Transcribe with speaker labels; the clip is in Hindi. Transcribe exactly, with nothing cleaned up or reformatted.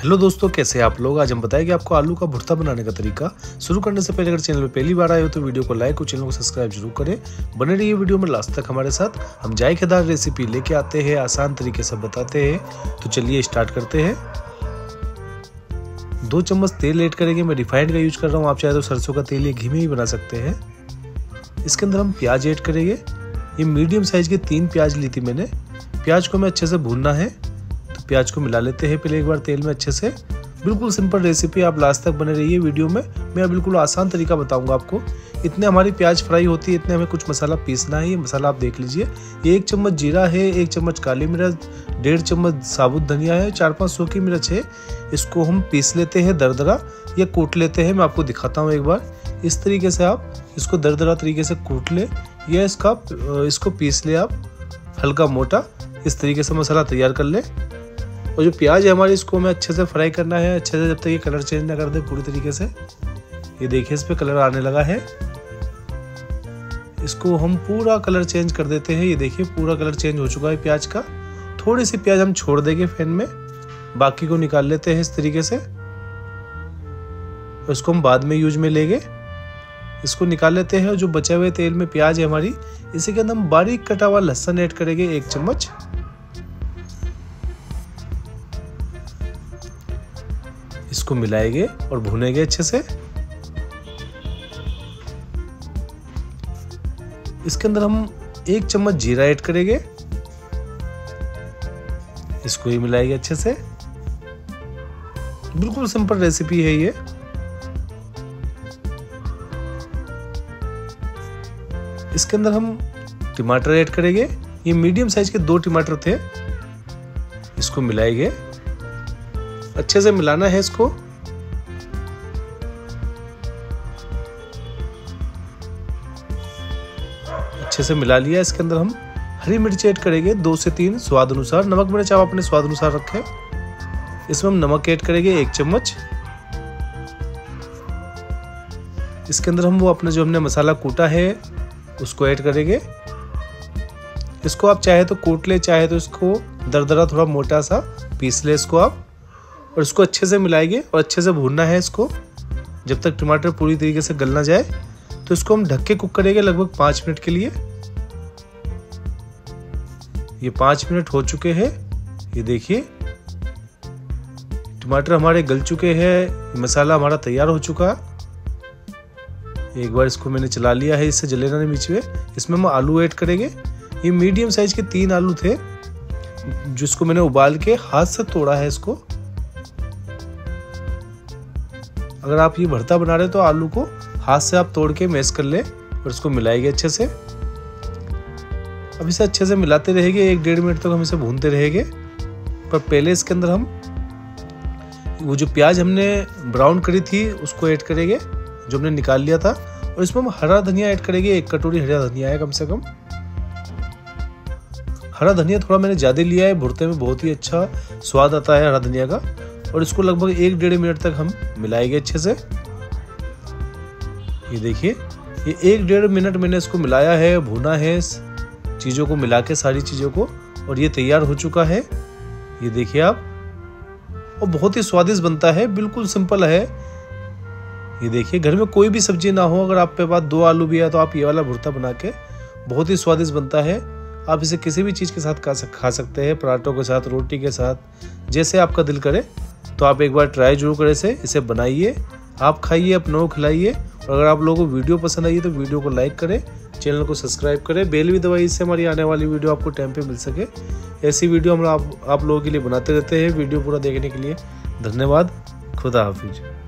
Speaker 1: हेलो दोस्तों, कैसे हैं आप लोग। आज हम बताएंगे आपको आलू का भुर्ता बनाने का तरीका। शुरू करने से पहले अगर चैनल पे पहली बार आए हो तो वीडियो को लाइक और चैनल को सब्सक्राइब जरूर करें। बने रहिए वीडियो में लास्ट तक हमारे साथ। हम जायकेदार रेसिपी लेके आते हैं, आसान तरीके से बताते हैं। तो चलिए स्टार्ट करते हैं। दो चम्मच तेल ऐड करेंगे। मैं रिफाइंड का यूज कर रहा हूँ, आप चाहे तो सरसों का तेल या घी में ही बना सकते हैं। इसके अंदर हम प्याज ऐड करेंगे। ये मीडियम साइज के तीन प्याज ली थी मैंने। प्याज को हमें अच्छे से भूनना है, तो प्याज को मिला लेते हैं पहले एक बार तेल में अच्छे से। बिल्कुल सिंपल रेसिपी, आप लास्ट तक बने रहिए वीडियो में। मैं बिल्कुल आसान तरीका बताऊंगा आपको। इतने हमारी प्याज फ्राई होती है, इतने हमें कुछ मसाला पीसना है। ये मसाला आप देख लीजिए। ये एक चम्मच जीरा है, एक चम्मच काली मिर्च, डेढ़ चम्मच साबुत धनिया है, चार पांच सूखी मिर्च है। इसको हम पीस लेते हैं दरदरा या कूट लेते हैं। मैं आपको दिखाता हूँ एक बार। इस तरीके से आप इसको दरदरा तरीके से कूट ले या इसका इसको पीस ले आप हल्का मोटा। इस तरीके से मसाला तैयार कर ले। और जो प्याज है हमारी, इसको हमें अच्छे से फ्राई करना है, अच्छे से, जब तक ये कलर चेंज ना कर दे पूरी तरीके से। ये देखिए इस पे कलर आने लगा है। इसको हम पूरा कलर चेंज कर देते हैं। ये देखिए पूरा कलर चेंज हो चुका है प्याज का। थोड़ी सी प्याज हम छोड़ देंगे फैन में, बाकी को निकाल लेते हैं इस तरीके से। इसको हम बाद में यूज में लेंगे। इसको निकाल लेते हैं। और जो बचे हुए तेल में प्याज है हमारी, इसी के अंदर हम बारीक कटा हुआ लहसुन ऐड करेंगे एक चम्मच। इसको मिलाएंगे और भुनेंगे अच्छे से। इसके अंदर हम एक चम्मच जीरा ऐड करेंगे। इसको ही मिलाएंगे अच्छे से। बिल्कुल सिंपल रेसिपी है ये। इसके अंदर हम टमाटर ऐड करेंगे। ये मीडियम साइज के दो टमाटर थे। इसको मिलाएंगे, अच्छे से मिलाना है इसको। अच्छे से मिला लिया। इसके अंदर हम हरी मिर्च ऐड करेंगे, दो से तीन स्वाद अनुसार। नमक मिर्च आप अपने स्वाद अनुसार रखें। इसमें हम नमक ऐड करेंगे एक चम्मच। इसके अंदर हम वो अपने जो हमने मसाला कूटा है उसको ऐड करेंगे। इसको आप चाहे तो कूट ले, चाहे तो इसको दरदरा थोड़ा मोटा सा पीस ले इसको आप। और इसको अच्छे से मिलाएंगे और अच्छे से भूनना है इसको जब तक टमाटर पूरी तरीके से गल ना जाए। तो इसको हम ढक के कुक करेंगे लगभग पाँच मिनट के लिए। ये पाँच मिनट हो चुके हैं। ये देखिए टमाटर हमारे गल चुके हैं, मसाला हमारा तैयार हो चुका है। एक बार इसको मैंने चला लिया है, इससे जलेना नहीं बीच में। इसमें हम आलू ऐड करेंगे। ये मीडियम साइज के तीन आलू थे, जिसको मैंने उबाल के हाथ से तोड़ा है इसको। अगर आप ये भरता बना रहे तो आलू को हाथ से आप तोड़ के मैश कर ले और इसको मिलाएंगे अच्छे से। अब इसे अच्छे से मिलाते रहेंगे, एक डेढ़ मिनट तक हम इसे भूनते रहेंगे। पर पहले इसके अंदर हम वो जो प्याज हमने ब्राउन करी थी उसको ऐड करेंगे, जो हमने निकाल लिया था। और इसमें हम हरा धनिया ऐड करेंगे। एक कटोरी हरा धनिया है कम से कम। हरा धनिया थोड़ा मैंने ज्यादा लिया है, भुर्ते में बहुत ही अच्छा स्वाद आता है हरा धनिया का। और इसको लगभग एक डेढ़ मिनट तक हम मिलाएंगे अच्छे से। ये देखिए ये एक डेढ़ मिनट मैंने इसको मिलाया है, भुना है चीजों को मिला के, सारी चीजों को। और ये तैयार हो चुका है। ये देखिए आप, और बहुत ही स्वादिष्ट बनता है। बिल्कुल सिंपल है। ये देखिए घर में कोई भी सब्जी ना हो, अगर आप पे पास दो आलू भी है तो आप ये वाला भुर्ता बना के, बहुत ही स्वादिष्ट बनता है। आप इसे किसी भी चीज़ के साथ खा सकते हैं, पराठों के साथ, रोटी के साथ, जैसे आपका दिल करे। तो आप एक बार ट्राई जरूर करें इसे इसे बनाइए, आप खाइए, अपनों को खिलाइए। और अगर आप लोगों को वीडियो पसंद आई तो वीडियो को लाइक करें, चैनल को सब्सक्राइब करें, बेल भी दबाइए, इससे हमारी आने वाली वीडियो आपको टाइम पे मिल सके। ऐसी वीडियो हम आप, आप लोगों के लिए बनाते रहते हैं। वीडियो पूरा देखने के लिए धन्यवाद। खुदा हाफिज।